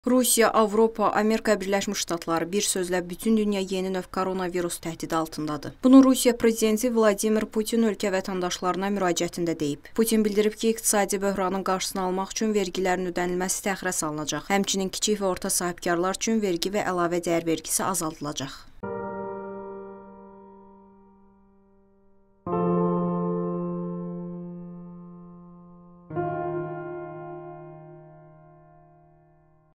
Rusiya, Avropa, Amerika Birləşmiş Ştatları, bir sözlə bütün dünya yeni növ koronavirus təhdidi altındadır. Bunu Rusiya prezidenti Vladimir Putin ölkə vətəndaşlarına müraciətində deyib. Putin bildirib ki, iqtisadi böhranın qarşısını almaq üçün vergilərin ödənilməsi təxirə salınacaq. Həmçinin kiçik və orta sahibkarlar üçün vergi və əlavə dəyər vergisi azaldılacaq.